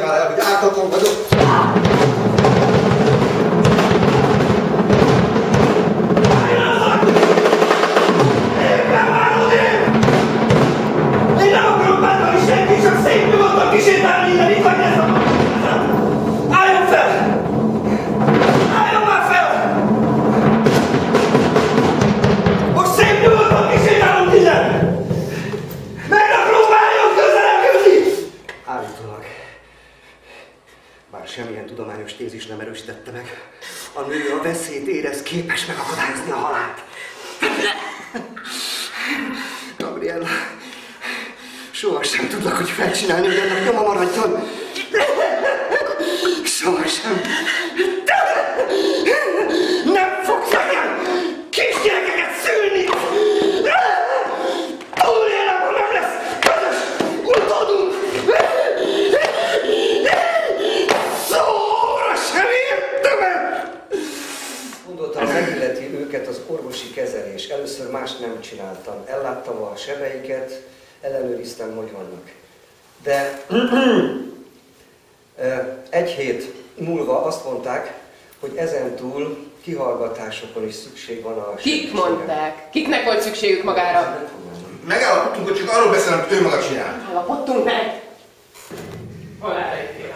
mondjál el, hogy ártatlan vagyok. Én nem akarok bántani senki, csak szép nyugodtan kísértálni innen, itt vagy ez a magazat! Álljon fel! Álljon már fel! Most szép nyugodtan kísértálunk innen! Meg ne próbáljon közelebb jönni! Állítólag. Bár semmilyen tudományos tézis nem erősítette meg, a nő a veszélyt érez, képes megakadályozni a halált. Gabriella, sohasem tudlak, hogy felcsinálni, hogy ennek nyoma maradjon. Sohasem. Nem fogsz nekem kisgyerekeket szülni! Túlélem, ha nem lesz közös utódunk! Szóra sem értem el! Mondottam, megilleti őket az orvosi kezelés. Először más nem csináltam. Elláttam a sebeiket, ellenőriztem, hogy vannak. De egy hét múlva azt mondták, hogy ezentúl kihallgatásokon is szükség van a Kik mondták? Kiknek volt szükségük magára? Megállapodtunk, hogy csak arról beszélem, hogy ő maga csinál. Állapodtunk meg! Halára ítélem.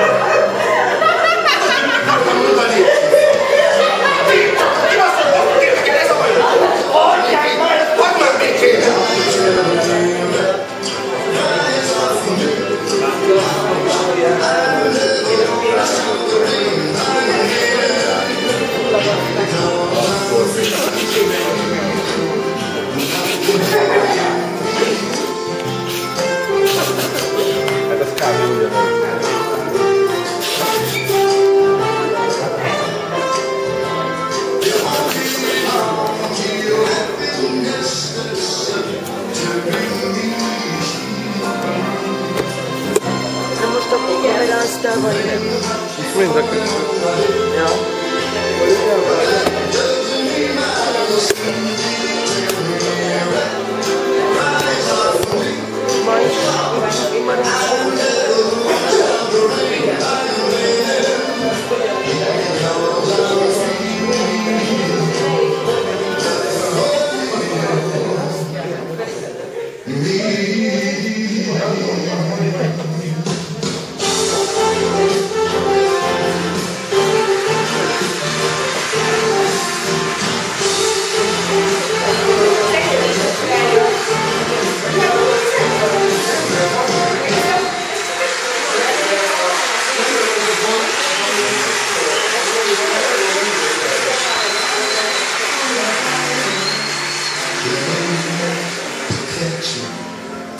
Ki azt mondta, hogy Mind a kettő. Ja.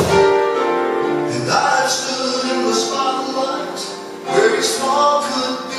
And I stood in the spotlight, very small could be.